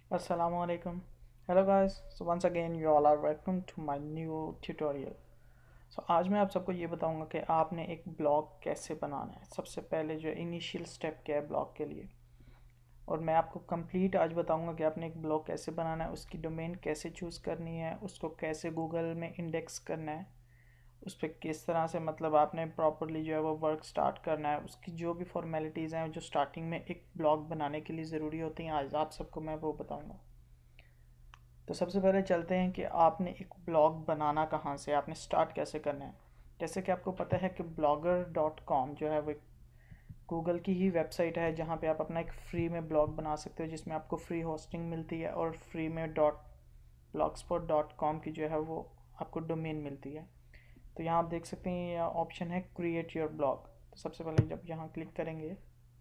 Assalamualaikum. Hello guys. So once again you all are welcome to my new tutorial. So आज मैं आप सबको ये बताऊंगा कि आपने एक ब्लॉग कैसे बनाना है। सबसे पहले जो इनिशियल स्टेप क्या है ब्लॉग के लिए, और मैं आपको कंप्लीट आज बताऊंगा कि आपने एक ब्लॉग कैसे बनाना है, उसकी डोमेन कैसे चूज़ करनी है, उसको कैसे गूगल में इंडेक्स करना है, उस पर किस तरह से मतलब आपने प्रॉपरली जो है वो वर्क स्टार्ट करना है, उसकी जो भी फॉर्मेलिटीज़ हैं जो स्टार्टिंग में एक ब्लॉग बनाने के लिए ज़रूरी होती हैं, आज आप सबको मैं वो बताऊँगा। तो सबसे पहले चलते हैं कि आपने एक ब्लॉग बनाना कहाँ से, आपने स्टार्ट कैसे करना है। जैसे कि आपको पता है कि blogger.com जो है वो गूगल की ही वेबसाइट है, जहाँ पे आप अपना एक फ्री में ब्लॉग बना सकते हो, जिसमें आपको फ्री होस्टिंग मिलती है और फ्री में .blogspot.com की जो है वो आपको डोमेन मिलती है। तो यहाँ आप देख सकते हैं ये ऑप्शन है क्रिएट योर ब्लॉग। तो सबसे पहले जब यहाँ क्लिक करेंगे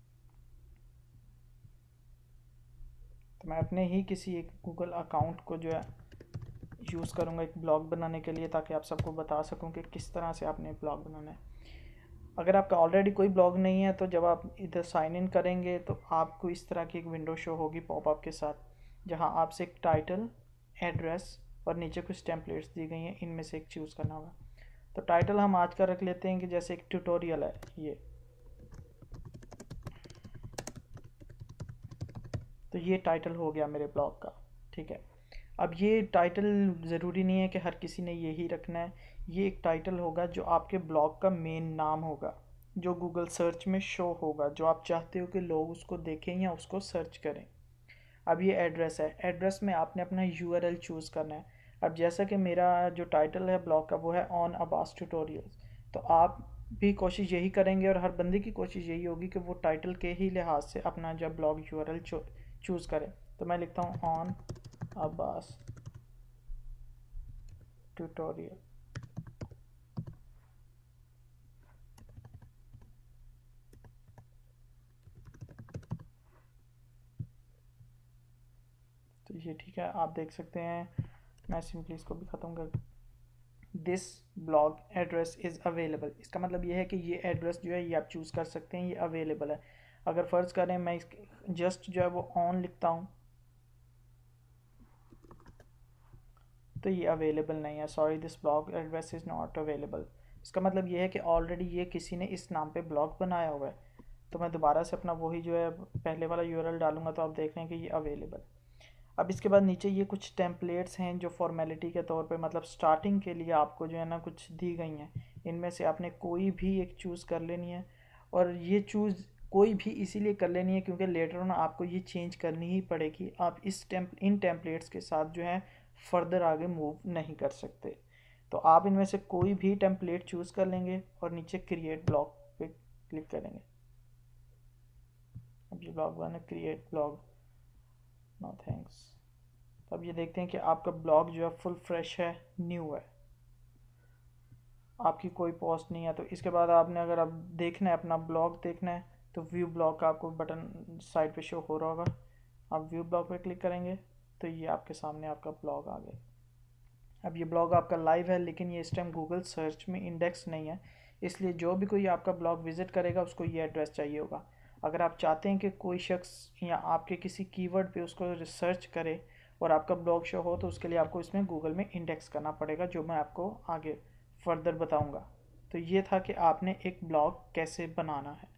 तो मैं अपने ही किसी एक गूगल अकाउंट को जो है यूज़ करूँगा एक ब्लॉग बनाने के लिए, ताकि आप सबको बता सकूँ कि किस तरह से आपने ब्लॉग बनाना है। अगर आपका ऑलरेडी कोई ब्लॉग नहीं है तो जब आप इधर साइन इन करेंगे तो आपको इस तरह की एक विंडो शो होगी पॉपअप के साथ, जहां आपसे एक टाइटल, एड्रेस और नीचे कुछ टेम्पलेट्स दी गई हैं, इनमें से एक चूज़ करना होगा। तो टाइटल हम आज का रख लेते हैं कि जैसे एक ट्यूटोरियल है ये, तो ये टाइटल हो गया मेरे ब्लॉग का। ठीक है, अब ये टाइटल ज़रूरी नहीं है कि हर किसी ने यही रखना है। ये एक टाइटल होगा जो आपके ब्लॉग का मेन नाम होगा, जो गूगल सर्च में शो होगा, जो आप चाहते हो कि लोग उसको देखें या उसको सर्च करें। अब ये एड्रेस है, एड्रेस में आपने अपना यूआरएल चूज़ करना है। अब जैसा कि मेरा जो टाइटल है ब्लॉग का वो है ऑन अब्बास ट्यूटोरियल्स, तो आप भी कोशिश यही करेंगे और हर बंदे की कोशिश यही होगी कि वो टाइटल के ही लिहाज से अपना जब ब्लॉग यूआरएल चूज़ करें। तो मैं लिखता हूँ ऑन अब्बास ट्यूटोरियल। तो ये ठीक है, आप देख सकते हैं। मैं सिंपली इसको भी ख़त्म कर, this blog address is available, इसका मतलब ये है कि ये एड्रेस जो है ये आप चूज़ कर सकते हैं, ये अवेलेबल है। अगर फ़र्ज़ करें मैं जस्ट जो है वो ऑन लिखता हूँ तो ये अवेलेबल नहीं है, sorry this blog address is not available. इसका मतलब ये है कि ऑलरेडी ये किसी ने इस नाम पे ब्लॉग बनाया हुआ है। तो मैं दोबारा से अपना वही जो है पहले वाला यूआरएल डालूंगा, तो आप देख रहे हैं कि ये अवेलेबल। अब इसके बाद नीचे ये कुछ टेम्पलेट्स हैं जो फॉर्मेलिटी के तौर पे मतलब स्टार्टिंग के लिए आपको जो है ना कुछ दी गई हैं, इनमें से आपने कोई भी एक चूज़ कर लेनी है। और ये चूज़ कोई भी इसीलिए कर लेनी है क्योंकि लेटर ऑन आपको ये चेंज करनी ही पड़ेगी। आप इन टेम्पलेट्स के साथ जो है फर्दर आगे मूव नहीं कर सकते। तो आप इनमें से कोई भी टेम्पलेट चूज़ कर लेंगे और नीचे क्रिएट ब्लॉग पे क्लिक करेंगे। अब ये ब्लॉग बना क्रिएट ब्लॉग, नो थैंक्स। अब ये देखते हैं कि आपका ब्लॉग जो है फुल फ्रेश है, न्यू है, आपकी कोई पोस्ट नहीं है। तो इसके बाद आपने अगर अब देखना है अपना ब्लॉग देखना है तो व्यू ब्लॉग का आपको बटन साइड पे शो हो रहा होगा, आप व्यू ब्लॉग पे क्लिक करेंगे तो ये आपके सामने आपका ब्लॉग आ गया। अब ये ब्लॉग आपका लाइव है, लेकिन ये इस टाइम गूगल सर्च में इंडेक्स नहीं है, इसलिए जो भी कोई आपका ब्लॉग विजिट करेगा उसको ये एड्रेस चाहिए होगा। अगर आप चाहते हैं कि कोई शख्स या आपके किसी कीवर्ड पे उसको रिसर्च करे और आपका ब्लॉग शो हो, तो उसके लिए आपको इसमें गूगल में इंडेक्स करना पड़ेगा, जो मैं आपको आगे फर्दर बताऊंगा। तो ये था कि आपने एक ब्लॉग कैसे बनाना है।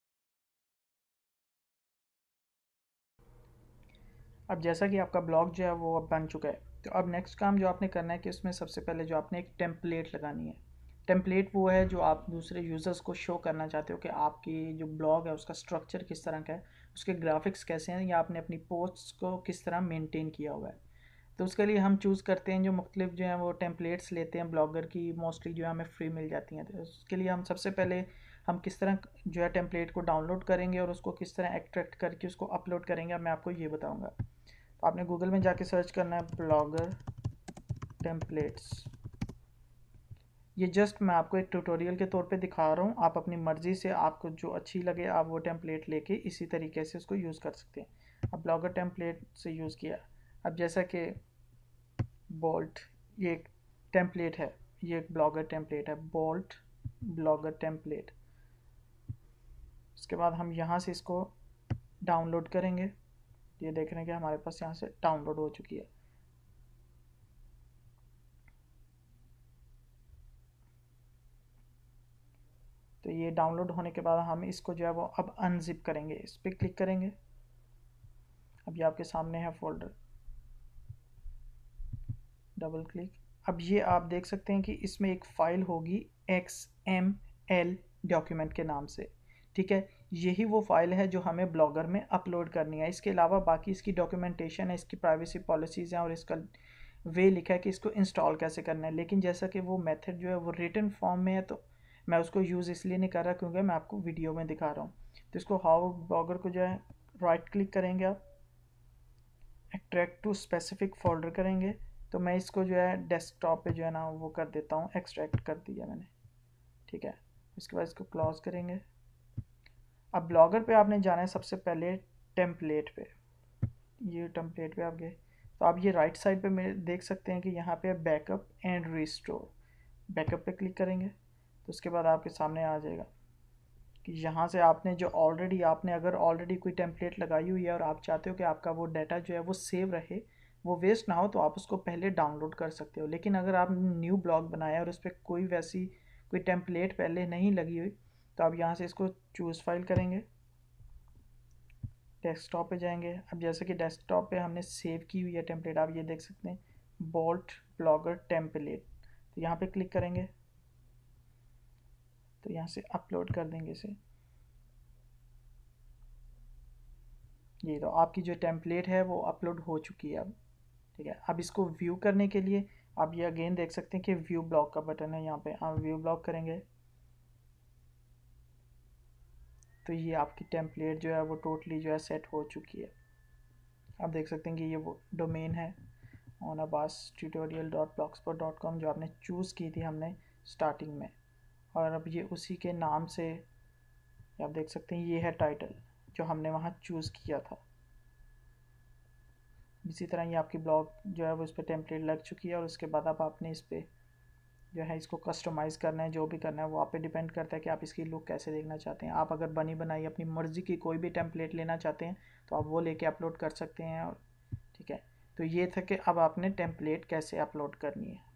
अब जैसा कि आपका ब्लॉग जो है वो अब बन चुका है, तो अब नेक्स्ट काम जो आपने करना है कि उसमें सबसे पहले जो आपने एक टेम्पलेट लगानी है। टेम्पलेट वो है जो आप दूसरे यूज़र्स को शो करना चाहते हो कि आपकी जो ब्लॉग है उसका स्ट्रक्चर किस तरह का है, उसके ग्राफिक्स कैसे हैं, या आपने अपनी पोस्ट्स को किस तरह मेंटेन किया हुआ है। तो उसके लिए हम चूज़ करते हैं जो मुख्तलिफ जो है वो टेम्पलेट्स लेते हैं ब्लॉगर की, मोस्टली जो है हमें फ्री मिल जाती हैं। तो उसके लिए हम सबसे पहले हम किस तरह जो है टेम्पलेट को डाउनलोड करेंगे और उसको किस तरह एक्सट्रैक्ट करके उसको अपलोड करेंगे, मैं आपको ये बताऊँगा। तो आपने गूगल में जाके सर्च करना है ब्लॉगर टेम्पलेट्स। ये जस्ट मैं आपको एक ट्यूटोरियल के तौर पे दिखा रहा हूँ, आप अपनी मर्ज़ी से आपको जो अच्छी लगे आप वो टेम्पलेट लेके इसी तरीके से उसको यूज़ कर सकते हैं। अब ब्लॉगर टेम्पलेट से यूज़ किया। अब जैसा कि बोल्ट ये एक टेम्पलेट है, ये एक ब्लॉगर टेम्पलेट है, बोल्ट ब्लॉगर टेम्पलेट। उसके बाद हम यहाँ से इसको डाउनलोड करेंगे। ये देख रहे हैं कि हमारे पास यहाँ से डाउनलोड हो चुकी है। तो ये डाउनलोड होने के बाद हम इसको जो है वो अब अनजिप करेंगे, इस पर क्लिक करेंगे। अब ये आपके सामने है फोल्डर, डबल क्लिक। अब ये आप देख सकते हैं कि इसमें एक फ़ाइल होगी XML डॉक्यूमेंट के नाम से, ठीक है। यही वो फाइल है जो हमें ब्लॉगर में अपलोड करनी है। इसके अलावा बाकी इसकी डॉक्यूमेंटेशन है, इसकी प्राइवेसी पॉलिसीज़ हैं और इसका वे लिखा है कि इसको इंस्टॉल कैसे करना है। लेकिन जैसा कि वो मेथड जो है वो रिटन फॉर्म में है, तो मैं उसको यूज़ इसलिए नहीं कर रहा क्योंकि मैं आपको वीडियो में दिखा रहा हूँ। तो इसको हाउ ब्लॉगर को जो है राइट क्लिक करेंगे आप, एक्सट्रैक्ट टू स्पेसिफिक फोल्डर करेंगे। तो मैं इसको जो है डेस्कटॉप पे जो है ना वो कर देता हूँ, एक्सट्रैक्ट कर दिया मैंने, ठीक है। इसके बाद इसको क्लोज करेंगे। अब ब्लॉगर पे आपने जाना है सबसे पहले टेम्पलेट पे, ये टेम्पलेट पे आप गए तो आप ये राइट साइड पे मेरे देख सकते हैं कि यहाँ पे बैकअप एंड रिस्टोर। बैकअप पे क्लिक करेंगे तो उसके बाद आपके सामने आ जाएगा कि यहाँ से आपने जो ऑलरेडी आपने अगर ऑलरेडी कोई टेम्पलेट लगाई हुई है और आप चाहते हो कि आपका वो डाटा जो है वो सेव रहे, वो वेस्ट ना हो, तो आप उसको पहले डाउनलोड कर सकते हो। लेकिन अगर आप न्यू ब्लॉग बनाया और उस पर कोई टेम्पलेट पहले नहीं लगी हुई, तो आप यहाँ से इसको चूज़ फाइल करेंगे, डेस्कटॉप पे जाएंगे। अब जैसे कि डेस्कटॉप पे हमने सेव की हुई है टेम्पलेट, आप ये देख सकते हैं बोल्ट ब्लॉगर टेम्पलेट। तो यहाँ पे क्लिक करेंगे तो यहाँ से अपलोड कर देंगे इसे। ये तो आपकी जो टेम्पलेट है वो अपलोड हो चुकी है अब, ठीक है। अब इसको व्यू करने के लिए आप ये अगेन देख सकते हैं कि व्यू ब्लॉग का बटन है, यहाँ पे आप व्यू ब्लॉग करेंगे तो ये आपकी टेम्पलेट जो है वो टोटली जो है सेट हो चुकी है। आप देख सकते हैं कि ये वो डोमेन है onabastutorial.blogspot.com जो आपने चूज़ की थी हमने स्टार्टिंग में, और अब ये उसी के नाम से आप देख सकते हैं ये है टाइटल जो हमने वहाँ चूज़ किया था। इसी तरह ये आपकी ब्लॉग जो है वो इस पर टेम्पलेट लग चुकी है, और उसके बाद अब आपने इस पर जो है इसको कस्टमाइज़ करना है, जो भी करना है वो आप पे डिपेंड करता है कि आप इसकी लुक कैसे देखना चाहते हैं। आप अगर बनी बनाई अपनी मर्ज़ी की कोई भी टेम्पलेट लेना चाहते हैं तो आप वो लेके अपलोड कर सकते हैं, और ठीक है। तो ये था कि अब आपने टेम्पलेट कैसे अपलोड करनी है।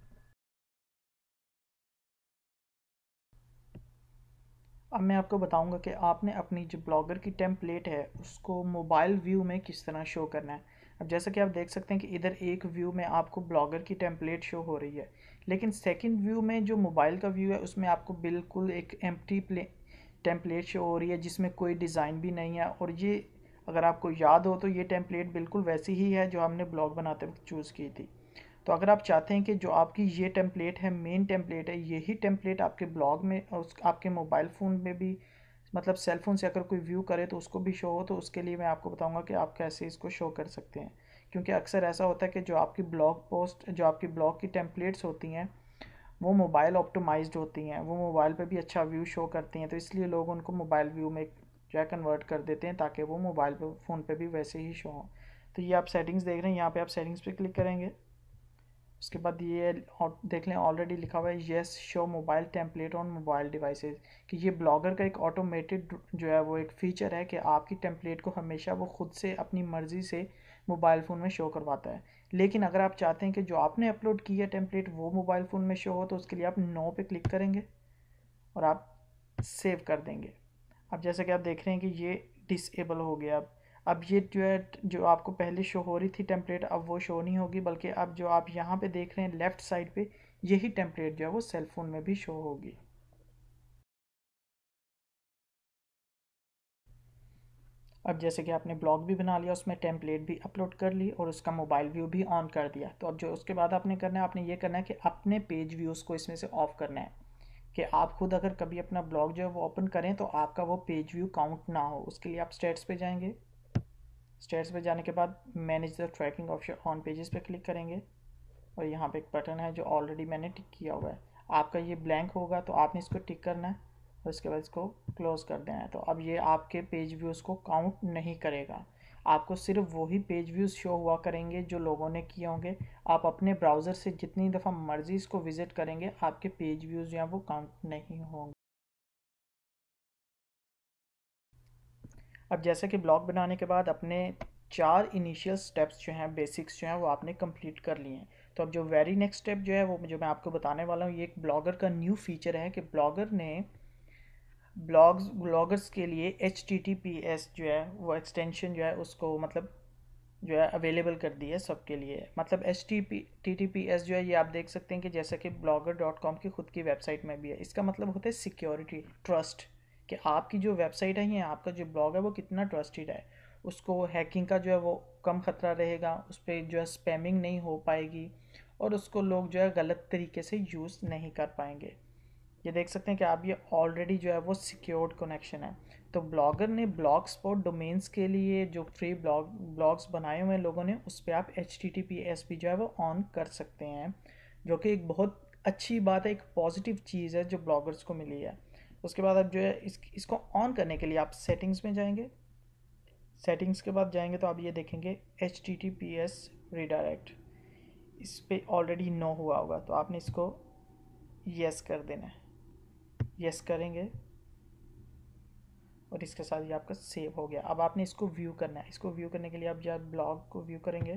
अब मैं आपको बताऊंगा कि आपने अपनी जो ब्लॉगर की टेम्पलेट है उसको मोबाइल व्यू में किस तरह शो करना है। अब जैसा कि आप देख सकते हैं कि इधर एक व्यू में आपको ब्लॉगर की टेम्पलेट शो हो रही है, लेकिन सेकंड व्यू में जो मोबाइल का व्यू है उसमें आपको बिल्कुल एक एम्प्टी टेम्पलेट शो हो रही है जिसमें कोई डिज़ाइन भी नहीं है। और ये अगर आपको याद हो तो ये टेम्पलेट बिल्कुल वैसी ही है जो हमने ब्लॉग बनाते वक्त चूज़ की थी। तो अगर आप चाहते हैं कि जो आपकी ये टेम्पलेट है, मेन टेम्पलेट है, यही टेम्पलेट आपके ब्लॉग में और उस आपके मोबाइल फ़ोन में भी, मतलब सेल फोन से अगर कोई व्यू करे तो उसको भी शो हो, तो उसके लिए मैं आपको बताऊंगा कि आप कैसे इसको शो कर सकते हैं। क्योंकि अक्सर ऐसा होता है कि जो आपकी ब्लॉग पोस्ट, जो आपकी ब्लॉग की टेम्पलेट्स होती हैं वो मोबाइल ऑप्टिमाइज्ड होती हैं, वो मोबाइल पे भी अच्छा व्यू शो करती हैं, तो इसलिए लोग उनको मोबाइल व्यू में जो है कन्वर्ट कर देते हैं ताकि वो मोबाइल पे फ़ोन पे भी वैसे ही शो हो। तो ये आप सेटिंग्स देख रहे हैं, यहाँ पे आप सेटिंग्स पे क्लिक करेंगे। उसके बाद ये देख लें ऑलरेडी लिखा हुआ है yes show mobile template on mobile devices, कि ये ब्लॉगर का एक ऑटोमेटेड जो है वो एक फ़ीचर है कि आपकी टेम्पलेट को हमेशा वो खुद से अपनी मर्ज़ी से मोबाइल फ़ोन में शो करवाता है। लेकिन अगर आप चाहते हैं कि जो आपने अपलोड की है टेम्पलेट वो मोबाइल फ़ोन में शो हो, तो उसके लिए आप नो पे क्लिक करेंगे और आप सेव कर देंगे। अब जैसे कि आप देख रहे हैं कि ये डिसेबल हो गया। अब ये जो है जो आपको पहले शो हो रही थी टेम्पलेट अब वो शो नहीं होगी, बल्कि अब जो आप यहाँ पे देख रहे हैं लेफ़्ट साइड पे यही टेम्पलेट जो है वो सेल फोन में भी शो होगी। अब जैसे कि आपने ब्लॉग भी बना लिया, उसमें टेम्पलेट भी अपलोड कर ली और उसका मोबाइल व्यू भी ऑन कर दिया, तो अब जो उसके बाद आपने करना है, आपने ये करना है कि अपने पेज व्यूज़ को इसमें से ऑफ करना है, कि आप खुद अगर कभी अपना ब्लॉग जो है वो ओपन करें तो आपका वो पेज व्यू काउंट ना हो। उसके लिए आप स्टेट्स पे जाएंगे, स्टेट्स पे जाने के बाद manage the tracking option on pages पे क्लिक करेंगे, और यहाँ पे एक बटन है जो ऑलरेडी मैंने टिक किया हुआ है। आपका ये ब्लैंक होगा तो आपने इसको टिक करना है और उसके बाद इसको क्लोज कर देना है। तो अब ये आपके पेज व्यूज़ को काउंट नहीं करेगा, आपको सिर्फ वही पेज व्यूज़ शो हुआ करेंगे जो लोगों ने किए होंगे। आप अपने ब्राउज़र से जितनी दफ़ा मर्ज़ी इसको विज़िट करेंगे आपके पेज व्यूज़ जो हैं वो काउंट नहीं होंगे। अब जैसे कि ब्लॉग बनाने के बाद अपने 4 इनिशियल स्टेप्स जो हैं, बेसिक्स जो हैं वो आपने कंप्लीट कर लिए हैं। तो अब जो वेरी नेक्स्ट स्टेप जो है वो जो मैं आपको बताने वाला हूँ, ये एक ब्लॉगर का न्यू फीचर है कि ब्लॉगर ने ब्लॉगर्स के लिए HTTPS जो है वो एक्सटेंशन जो है उसको मतलब जो है अवेलेबल कर दी है सबके लिए। मतलब HTTPS जो है ये आप देख सकते हैं कि जैसा कि blogger.com की खुद की वेबसाइट में भी है। इसका मतलब होता है सिक्योरिटी, ट्रस्ट, कि आपकी जो वेबसाइट है या आपका जो ब्लॉग है वो कितना ट्रस्टेड है। उसको हैकिंग का जो है वो कम खतरा रहेगा, उस पर जो है स्पैमिंग नहीं हो पाएगी और उसको लोग जो है गलत तरीके से यूज़ नहीं कर पाएंगे। ये देख सकते हैं कि आप ये ऑलरेडी जो है वो सिक्योर्ड कनेक्शन है। तो ब्लॉगर ने ब्लॉग स्पॉट डोमेन्स के लिए जो फ्री ब्लॉग्स बनाए हुए हैं लोगों ने, उस पर आप HTTPS भी जो है वो ऑन कर सकते हैं, जो कि एक बहुत अच्छी बात है, एक पॉजिटिव चीज़ है जो ब्लॉगर्स को मिली है। उसके बाद आप जो है इसको ऑन करने के लिए आप सेटिंग्स में जाएंगे। सेटिंग्स के बाद जाएंगे तो आप ये देखेंगे HTTPS रीडायरेक्ट, इस पर ऑलरेडी नो हुआ होगा तो आपने इसको यस कर देना है। यस करेंगे और इसके साथ ये आपका सेव हो गया। अब आपने इसको व्यू करना है। इसको व्यू करने के लिए आप जब ब्लॉग को व्यू करेंगे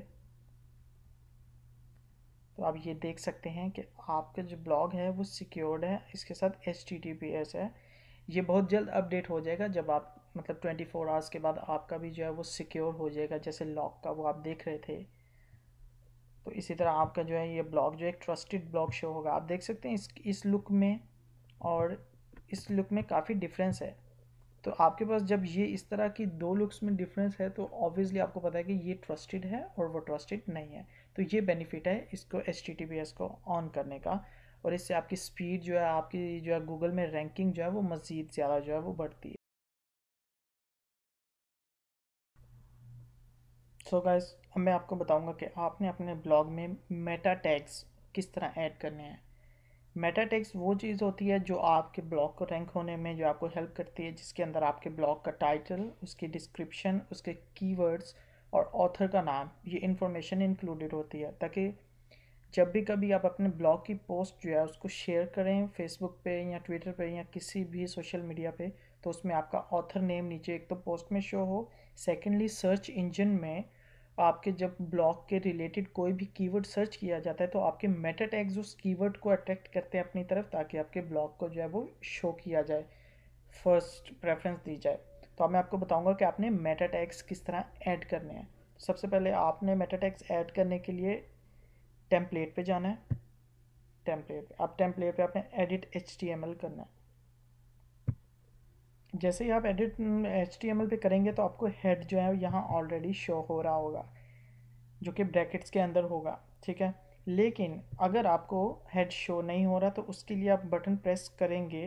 तो आप ये देख सकते हैं कि आपका जो ब्लॉग है वो सिक्योर्ड है, इसके साथ HTTPS है। ये बहुत जल्द अपडेट हो जाएगा, जब आप मतलब 24 आवर्स के बाद आपका भी जो है वो सिक्योर हो जाएगा, जैसे लॉक का वो आप देख रहे थे। तो इसी तरह आपका जो है ये ब्लॉग जो एक ट्रस्टेड ब्लॉग शो होगा। आप देख सकते हैं इस लुक में और इस लुक में काफ़ी डिफरेंस है। तो आपके पास जब ये इस तरह की दो लुक्स में डिफरेंस है तो ऑब्वियसली आपको पता है कि ये ट्रस्टेड है और वो ट्रस्टेड नहीं है। तो ये बेनिफिट है इसको HTTPS को ऑन करने का, और इससे आपकी स्पीड जो है, आपकी जो है गूगल में रैंकिंग जो है वो मज़ीद ज़्यादा जो है वो बढ़ती है। सो गाइस, अब मैं आपको बताऊंगा कि आपने अपने ब्लॉग में मेटा टैग्स किस तरह ऐड करने हैं। मेटा टैग्स वो चीज़ होती है जो आपके ब्लॉग को रैंक होने में जो आपको हेल्प करती है, जिसके अंदर आपके ब्लॉग का टाइटल, उसकी डिस्क्रिप्शन, उसके कीवर्ड्स और ऑथर का नाम, ये इन्फॉर्मेशन इंक्लूडेड होती है, ताकि जब भी कभी आप अपने ब्लॉग की पोस्ट जो है उसको शेयर करें फेसबुक पे या ट्विटर पे या किसी भी सोशल मीडिया पे, तो उसमें आपका ऑथर नेम नीचे एक तो पोस्ट में शो हो। सेकेंडली सर्च इंजन में आपके जब ब्लॉग के रिलेटेड कोई भी कीवर्ड सर्च किया जाता है तो आपके मेटा टैग्स उस कीवर्ड को अट्रैक्ट करते हैं अपनी तरफ, ताकि आपके ब्लॉग को जो है वो शो किया जाए, फर्स्ट प्रेफरेंस दी जाए। तो अब मैं आपको बताऊंगा कि आपने मेटा टैग्स किस तरह ऐड करने हैं। सबसे पहले आपने मेटा टैग्स ऐड करने के लिए टेम्पलेट पे जाना है। टेम्पलेट पे, अब टेम्पलेट पे आपने एडिट HTML करना है। जैसे ही आप एडिट HTML पे करेंगे तो आपको हेड जो है यहाँ ऑलरेडी शो हो रहा होगा, जो कि ब्रैकेट्स के अंदर होगा, ठीक है। लेकिन अगर आपको हेड शो नहीं हो रहा तो उसके लिए आप बटन प्रेस करेंगे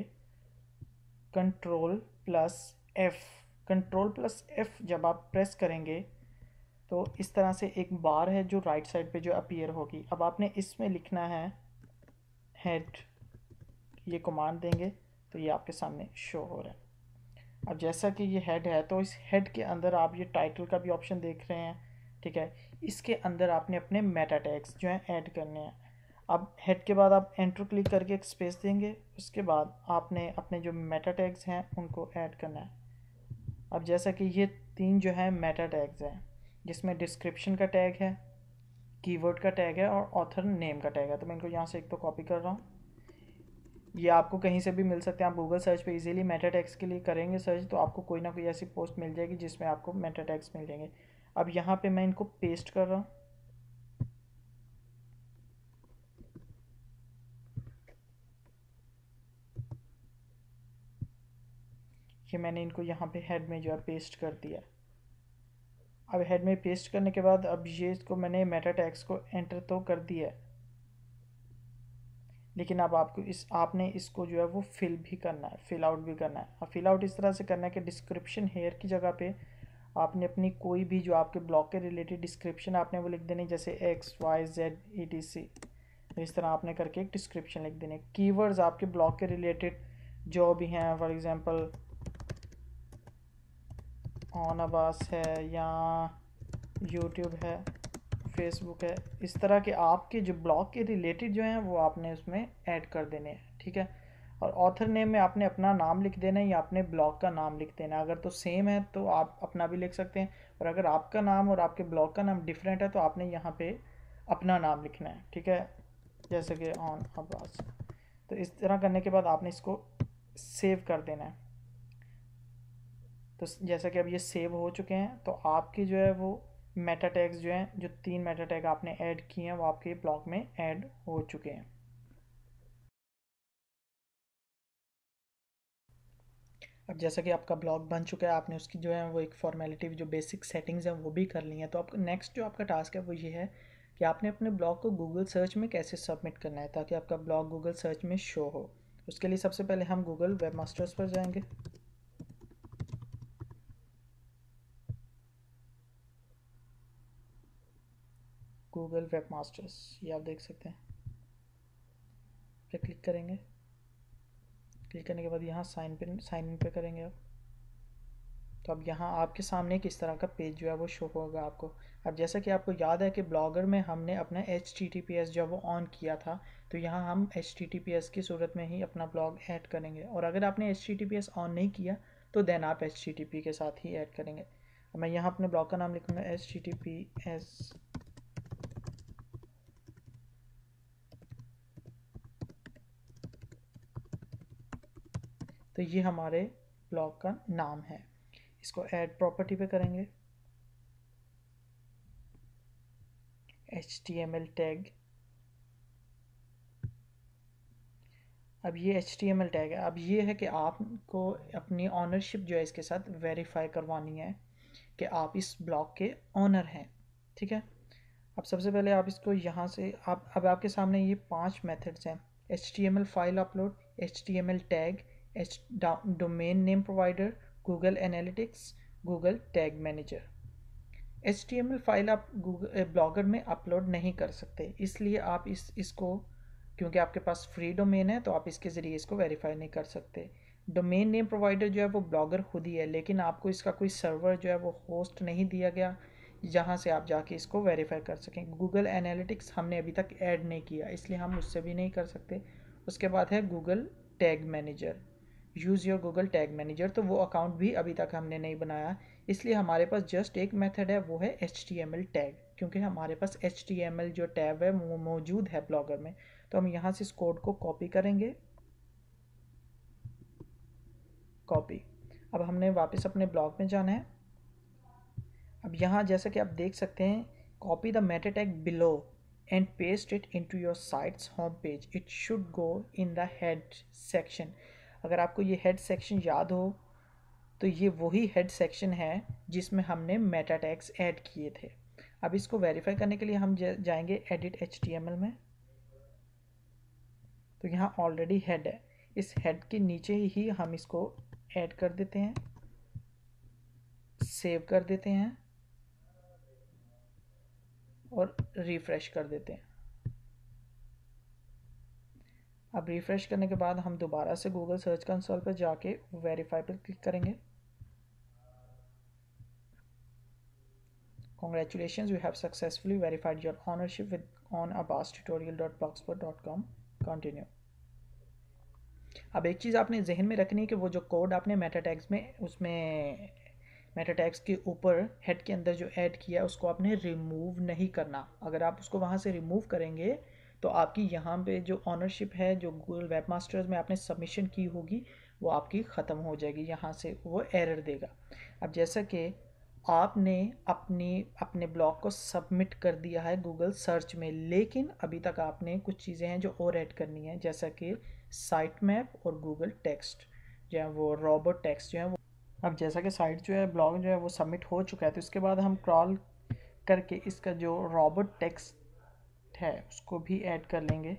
कंट्रोल+F। कंट्रोल+F जब आप प्रेस करेंगे तो इस तरह से एक बार है जो राइट साइड पे जो अपीयर होगी। अब आपने इसमें लिखना है हेड, ये कमांड देंगे तो ये आपके सामने शो हो रहा है। अब जैसा कि ये हेड है तो इस हेड के अंदर आप ये टाइटल का भी ऑप्शन देख रहे हैं, ठीक है। इसके अंदर आपने अपने मेटा टैग्स जो हैं ऐड करने हैं। अब हेड के बाद आप एंटर क्लिक करके एक स्पेस देंगे, उसके बाद आपने अपने जो मेटा टैग्स हैं उनको ऐड करना है। अब जैसा कि ये 3 जो है मेटा टैग्स हैं, जिसमें डिस्क्रिप्शन का टैग है, कीवर्ड का टैग है और ऑथर नेम का टैग है। तो मैं इनको यहाँ से एक तो कॉपी कर रहा हूँ। ये आपको कहीं से भी मिल सकते हैं। आप गूगल सर्च पे इजीली मेटा टैग्स के लिए करेंगे सर्च तो आपको कोई ना कोई ऐसी पोस्ट मिल जाएगी जिसमें आपको मेटा टैग्स मिल जाएंगे। अब यहाँ पे मैं इनको पेस्ट कर रहा हूँ। ये मैंने इनको यहाँ पे हेड में जो है पेस्ट कर दिया। अब हेड में पेस्ट करने के बाद अब ये इसको मैंने मेटा टैग्स को एंटर तो कर दिया है, लेकिन अब आपको आपने इसको जो है वो फिल भी करना है, फिल आउट भी करना है। अब फिल आउट इस तरह से करना है कि डिस्क्रिप्शन हेयर की जगह पे आपने अपनी कोई भी जो आपके ब्लॉग के रिलेटेड डिस्क्रिप्शन आपने वो लिख देनी, जैसे XYZ ETC। इस तरह आपने करके एक डिस्क्रिप्शन लिख देने। कीवर्ड्स आपके ब्लॉग के रिलेटेड जो भी हैं, फॉर एग्जांपल ऑन अबास है या यूट्यूब है, फेसबुक है, इस तरह के आपके जो ब्लॉग के रिलेटेड जो हैं वो आपने उसमें ऐड कर देने हैं, ठीक है। और ऑथर नेम में आपने अपना नाम लिख देना है या अपने ब्लॉग का नाम लिख देना है। अगर तो सेम है तो आप अपना भी लिख सकते हैं, और अगर आपका नाम और आपके ब्लॉग का नाम डिफरेंट है तो आपने यहाँ पे अपना नाम लिखना है, ठीक है, जैसे कि ऑन अब्बास। तो इस तरह करने के बाद आपने इसको सेव कर देना है। तो जैसा कि अब ये सेव हो चुके हैं, तो आपकी जो है वो मेटा टैग्स जो हैं, जो 3 मेटा टैग आपने ऐड किए हैं वो आपके ब्लॉग में ऐड हो चुके हैं। अब जैसा कि आपका ब्लॉग बन चुका है, आपने उसकी जो है वो एक फॉर्मेलिटी, जो बेसिक सेटिंग्स हैं वो भी कर ली हैं। तो अब नेक्स्ट जो आपका टास्क है वो ये है कि आपने अपने ब्लॉग को गूगल सर्च में कैसे सबमिट करना है ताकि आपका ब्लॉग गूगल सर्च में शो हो। उसके लिए सबसे पहले हम गूगल वेब मास्टर्स पर जाएंगे। गूगल वेब मास्टर्स, ये आप देख सकते हैं, पे क्लिक करेंगे। क्लिक करने के बाद यहाँ साइन इन पे करेंगे आप। तो अब यहाँ आपके सामने किस तरह का पेज जो है वो शो होगा आपको। अब जैसा कि आपको याद है कि ब्लॉगर में हमने अपना HTTPS जो वो ऑन किया था, तो यहाँ हम HTTPS की सूरत में ही अपना ब्लॉग ऐड करेंगे। और अगर आपने HTTPS ऑन नहीं किया तो देन आप HTTP के साथ ही ऐड करेंगे। मैं यहाँ अपने ब्लॉग का नाम लिखूँगा HTTPS। तो ये हमारे ब्लॉग का नाम है। इसको ऐड प्रॉपर्टी पे करेंगे, HTML टैग। अब ये HTML टैग है। अब ये है कि आपको अपनी ऑनरशिप जो है इसके साथ वेरीफाई करवानी है कि आप इस ब्लॉग के ऑनर हैं, ठीक है। अब सबसे पहले आप इसको यहाँ से आप, अब आपके सामने ये 5 मेथड्स हैं: HTML file upload, HTML tag, domain name provider, Google analytics, Google tag manager. HTML file आप गूगल ब्लॉगर में अपलोड नहीं कर सकते, इसलिए आप इसको, क्योंकि आपके पास फ्री डोमेन है तो आप इसके ज़रिए इसको वेरीफाई नहीं कर सकते। डोमेन नेम प्रोवाइडर जो है वो ब्लॉगर खुद ही है, लेकिन आपको इसका कोई सर्वर जो है वो होस्ट नहीं दिया गया जहाँ से आप जाके इसको वेरीफाई कर सकें। गूगल एनालिटिक्स हमने अभी तक ऐड नहीं किया, इसलिए हम उससे भी नहीं कर सकते। उसके बाद है Google tag manager, use your Google tag manager, तो वो अकाउंट भी अभी तक हमने नहीं बनाया, इसलिए हमारे पास जस्ट एक मेथड है, वो है HTML टैग, क्योंकि हमारे पास HTML जो टैग है वो मौजूद है ब्लॉगर में। तो हम यहाँ से इस कोड को कॉपी करेंगे, कॉपी। अब हमने वापस अपने ब्लॉग में जाना है। अब यहाँ जैसा कि आप देख सकते हैं, copy the meta tag below and paste it into your site's home page, it should go in the head section. अगर आपको ये हेड सेक्शन याद हो तो ये वही हेड सेक्शन है जिसमें हमने मेटा टैग्स ऐड किए थे। अब इसको वेरीफाई करने के लिए हम जाएंगे एडिट HTML में। तो यहाँ ऑलरेडी हेड है, इस हेड के नीचे ही हम इसको ऐड कर देते हैं, सेव कर देते हैं और रिफ्रेश कर देते हैं। अब रिफ्रेश करने के बाद हम दोबारा से गूगल सर्च कंसोल पर जाके वेरीफाई पर क्लिक करेंगे। Congratulations, you have successfully verified your ownership with onabbasstutorial.blogspot.com. Continue. अब एक चीज़ आपने जहन में रखनी है कि वो जो कोड आपने मेटा टैग्स में, उसमें मेटा टैग्स के ऊपर हेड के अंदर जो ऐड किया है उसको आपने रिमूव नहीं करना। अगर आप उसको वहाँ से रिमूव करेंगे तो आपकी यहाँ पे जो ऑनरशिप है, जो गूगल वेब मास्टर्स में आपने सबमिशन की होगी, वो आपकी ख़त्म हो जाएगी, यहाँ से वो एरर देगा। अब जैसा कि आपने अपने ब्लॉग को सबमिट कर दिया है गूगल सर्च में, लेकिन अभी तक आपने कुछ चीज़ें हैं जो और ऐड करनी है, जैसा कि साइट मैप और गूगल टेक्स्ट जो है वो रोबोट टेक्स्ट जो है वो। अब जैसा कि साइट जो है, ब्लॉग जो है वो सबमिट हो चुका है, तो इसके बाद हम क्रॉल करके इसका जो रोबोट टेक्स्ट है उसको भी ऐड कर लेंगे।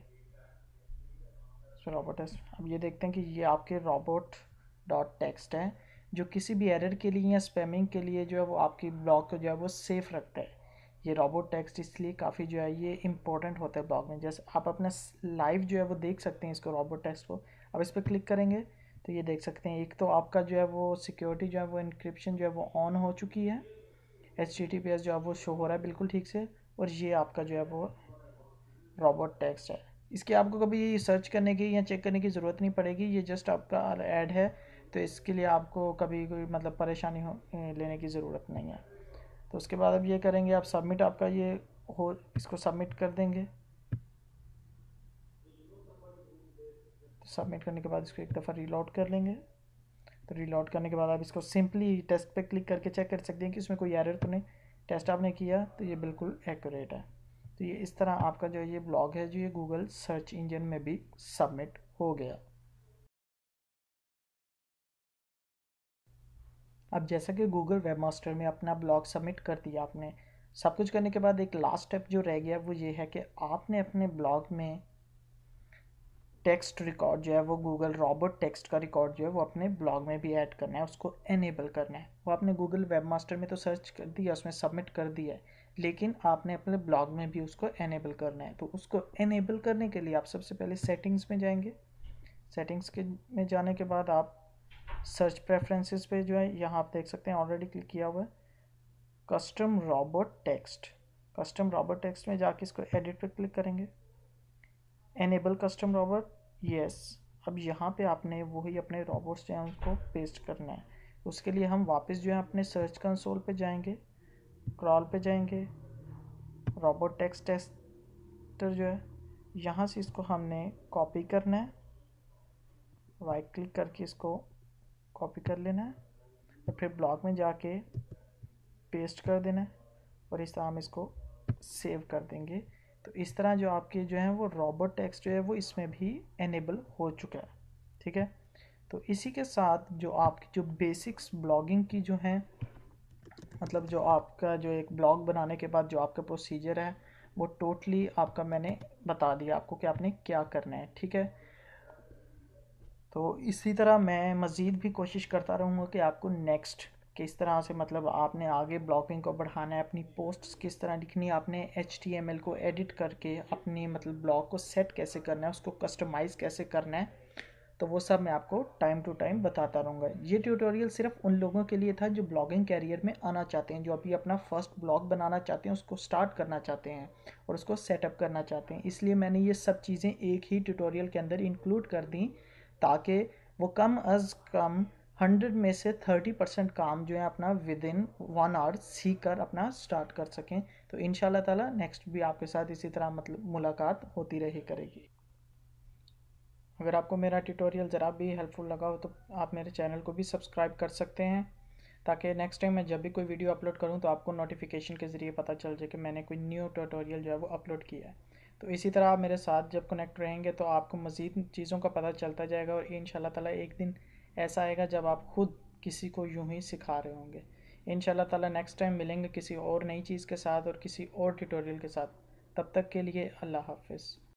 रोबोट टेक्स्ट, अब ये देखते हैं कि ये आपके रोबोट डॉट टेक्स्ट है, जो किसी भी एरर के लिए या स्पैमिंग के लिए जो है वो आपकी ब्लॉग को जो है वो सेफ रखता है। ये रोबोट टेक्स्ट इसलिए काफ़ी जो है ये इंपॉर्टेंट होता है ब्लॉग में। जैसे आप अपना लाइव जो है वो देख सकते हैं इसको, रोबोट टेक्स्ट को। अब इस पर क्लिक करेंगे तो ये देख सकते हैं, एक तो आपका जो है वो सिक्योरिटी जो है वो इंक्रिप्शन जो है वो ऑन हो चुकी है, HTTPS जो है वो शो हो रहा है बिल्कुल ठीक से, और ये आपका जो है वो रोबोट टेक्स्ट है। इसकी आपको कभी सर्च करने की या चेक करने की ज़रूरत नहीं पड़ेगी, ये जस्ट आपका ऐड है, तो इसके लिए आपको कभी कोई मतलब परेशानी लेने की ज़रूरत नहीं है। तो उसके बाद अब ये करेंगे, आप सबमिट, आपका ये हो, इसको सबमिट कर देंगे। तो सबमिट करने के बाद इसको एक दफ़ा रीलोड कर लेंगे। तो रीलोड करने के बाद आप इसको सिंपली टेस्ट पे क्लिक करके चेक कर सकते हैं कि इसमें कोई एरर तो नहीं। टेस्ट आपने किया तो ये बिल्कुल एक्यूरेट है। तो ये इस तरह आपका जो ये ब्लॉग है जो ये गूगल सर्च इंजन में भी सबमिट हो गया। अब जैसा कि गूगल वेबमास्टर में अपना ब्लॉग सबमिट कर दिया आपने, सब कुछ करने के बाद एक लास्ट स्टेप जो रह गया वो ये है कि आपने अपने ब्लॉग में टेक्स्ट रिकॉर्ड जो है वो गूगल रॉबोट टेक्स्ट का रिकॉर्ड जो है वो अपने ब्लॉग में भी ऐड करना है, उसको एनेबल करना है। वो आपने गूगल वेबमास्टर में तो सर्च कर दिया, उसमें सबमिट कर दिया है, लेकिन आपने अपने ब्लॉग में भी उसको एनेबल करना है। तो उसको एनेबल करने के लिए आप सबसे पहले सेटिंग्स में जाएंगे। सेटिंग्स के में जाने के बाद आप सर्च प्रेफरेंसेस पे जो है यहाँ आप देख सकते हैं ऑलरेडी क्लिक किया हुआ है custom robot text. Custom robot text में जाके इसको एडिट पे क्लिक करेंगे, एनेबल कस्टम रॉबोट, यस। अब यहाँ पे आपने वही अपने रॉबोट्स जो हैं उनको पेस्ट करना है। उसके लिए हम वापस जो है अपने सर्च कंसोल पे जाएंगे, क्रॉल पे जाएंगे, रॉबोट टेक्स्ट टेस्टर जो है यहाँ से इसको हमने कॉपी करना है, राइट क्लिक करके इसको कॉपी कर लेना है और फिर ब्लॉग में जाके पेस्ट कर देना है और इस तरह हम इसको सेव कर देंगे। तो इस तरह जो आपके जो है वो रॉबोट टेक्स्ट जो है वो इसमें भी एनेबल हो चुका है। ठीक है, तो इसी के साथ जो आपकी जो बेसिक्स ब्लॉगिंग की जो है, मतलब जो आपका जो एक ब्लॉग बनाने के बाद जो आपका प्रोसीजर है वो टोटली आपका मैंने बता दिया आपको कि आपने क्या करना है। ठीक है, तो इसी तरह मैं मज़ीद भी कोशिश करता रहूँगा कि आपको नेक्स्ट किस तरह से, मतलब आपने आगे ब्लॉगिंग को बढ़ाना है, अपनी पोस्ट्स किस तरह लिखनी है, आपने HTML को एडिट करके अपनी मतलब ब्लॉग को सेट कैसे करना है, उसको कस्टमाइज़ कैसे करना है, तो वो सब मैं आपको टाइम टू टाइम बताता रहूँगा। ये ट्यूटोरियल सिर्फ उन लोगों के लिए था जो ब्लॉगिंग कैरियर में आना चाहते हैं, जो अभी अपना फर्स्ट ब्लॉग बनाना चाहते हैं, उसको स्टार्ट करना चाहते हैं और उसको सेटअप करना चाहते हैं। इसलिए मैंने ये सब चीज़ें एक ही ट्यूटोरियल के अंदर इंक्लूड कर दी ताकि वो कम अज़ कम 100 में से 30% काम जो है अपना विद इन 1 आवर सीख कर अपना स्टार्ट कर सकें। तो इंशाल्लाह ताला नेक्स्ट भी आपके साथ इसी तरह मतलब मुलाकात होती रही करेगी। अगर आपको मेरा ट्यूटोरियल ज़रा भी हेल्पफुल लगा हो तो आप मेरे चैनल को भी सब्सक्राइब कर सकते हैं, ताकि नेक्स्ट टाइम मैं जब भी कोई वीडियो अपलोड करूं तो आपको नोटिफिकेशन के ज़रिए पता चल जाए कि मैंने कोई न्यू ट्यूटोरियल जो है वो अपलोड किया है। तो इसी तरह आप मेरे साथ जब कनेक्ट रहेंगे तो आपको मज़ीद चीज़ों का पता चलता जाएगा और इंशाल्लाह ताला एक दिन ऐसा आएगा जब आप खुद किसी को यूं ही सिखा रहे होंगे। इंशाल्लाह ताला नेक्स्ट टाइम मिलेंगे किसी और नई चीज़ के साथ और किसी और ट्यूटोरियल के साथ। तब तक के लिए अल्लाह हाफिज़।